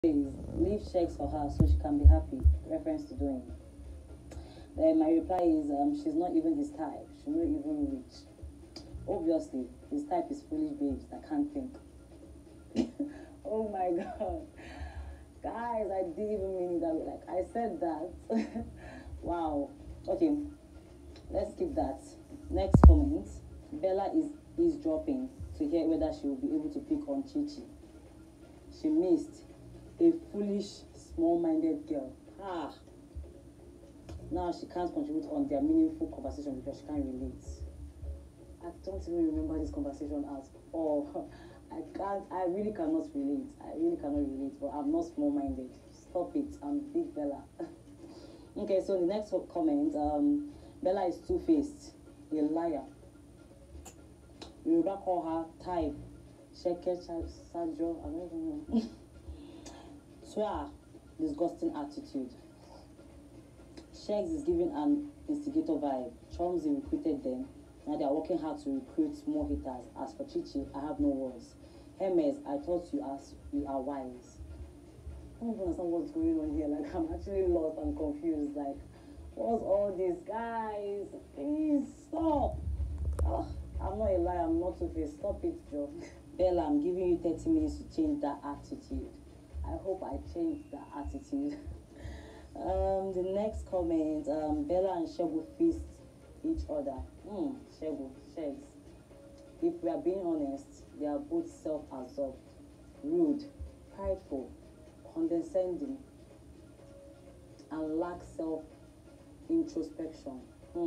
Please leave checks for her so she can be happy. Reference to doing. Then my reply is she's not even his type. She's not even rich. Obviously, his type is foolish babes that can't think. Oh my god. Guys, I didn't even mean it that way. Like I said that. Wow. Okay, let's skip that. Next comment. Bella is eavesdropping to hear whether she will be able to pick on Chichi. She missed a foolish, small-minded girl. Ah. Now she can't contribute on their meaningful conversation because she can't relate. I don't even remember this conversation at all. I really cannot relate. I really cannot relate, but I'm not small-minded. Stop it. I'm big Bella. Okay, so the next comment, Bella is two-faced, a liar. Yoruba call her type, Sheke Sajo, I don't even know. Swear, disgusting attitude. Shegs is giving an instigator vibe. Chomsy recruited them. Now they are working hard to recruit more haters. As for Chichi, I have no words. Hermes, I thought you are wise. I don't even understand what's going on here. Like, I'm actually lost and confused. Like, what's all this? Guys, please stop. Oh, I'm not a liar. I'm not two-faced. Stop it, Joe. Bella, I'm giving you 30 minutes to change that attitude. I hope I change that attitude. The next comment, Bella and Shegu feast each other. Shegu, Shegs. If we are being honest, they are both self-absorbed, rude, prideful, condescending, and lack self-introspection.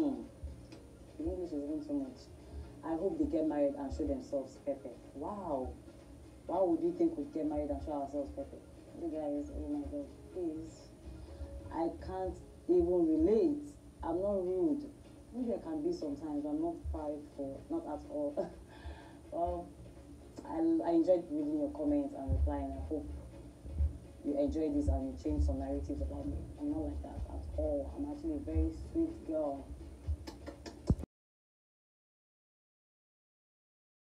The English is even too much. I hope they get married and show themselves perfect. Wow. Why would you think we'd get married and show ourselves perfect? You guys, oh my god, please. I can't even relate. I'm not rude. Maybe I can be sometimes. I'm not prideful, not at all. Well, I enjoyed reading your comments and replying. I hope you enjoyed this and you changed some narratives about me. I'm not like that at all. I'm actually a very sweet girl.